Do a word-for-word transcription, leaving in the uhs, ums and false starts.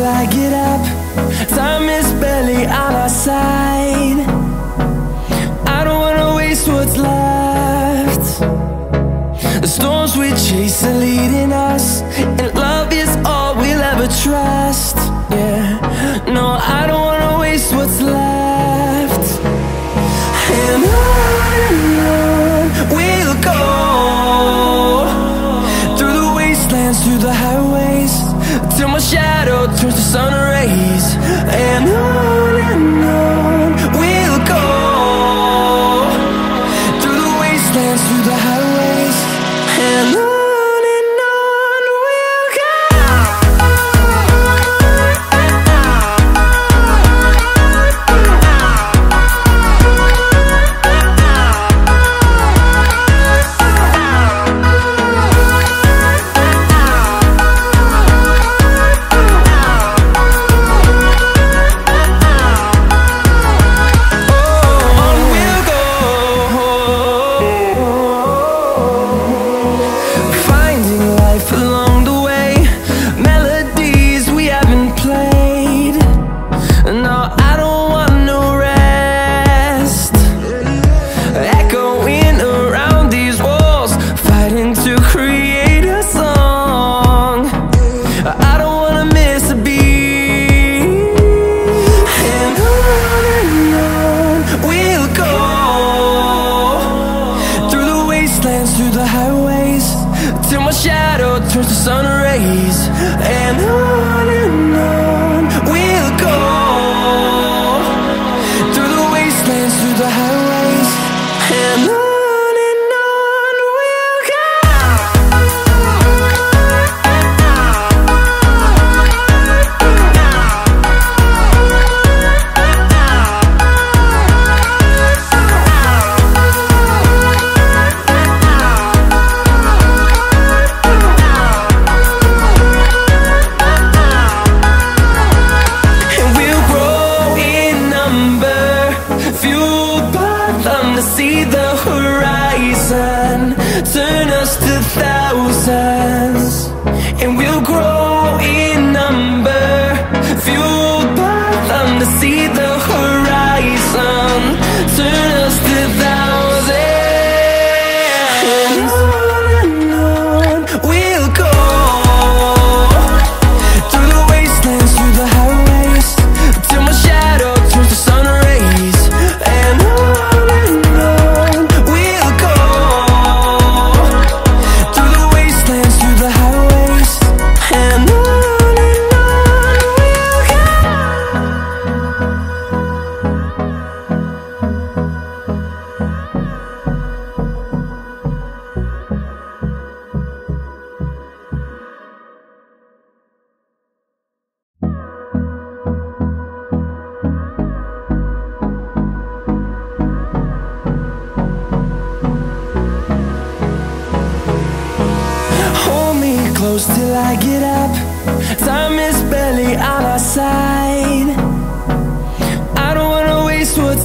till I get up. Time is barely on our side. I don't wanna waste what's left. The storms we chase are leading us, and love is all we'll ever trust. Yeah, no, I don't wanna waste what's left. And on and on we'll go, through the wastelands, through the highways, till my shadow turns to sun rays. And on and on we'll go, through the wastelands, through the highways, and on. Through the highways, till my shadow turns to sun rays. And on and on we'll go, through the wastelands, through the highways, and on. See the horizon turn us to thousands, and we'll grow in number, fueled by them. To see the horizon turn us to thousands, and on and on we'll go, through the wastelands, through the highways, till my shadow turns to sun rays. And on close till I get up. Time is barely on our side. I don't wanna waste what's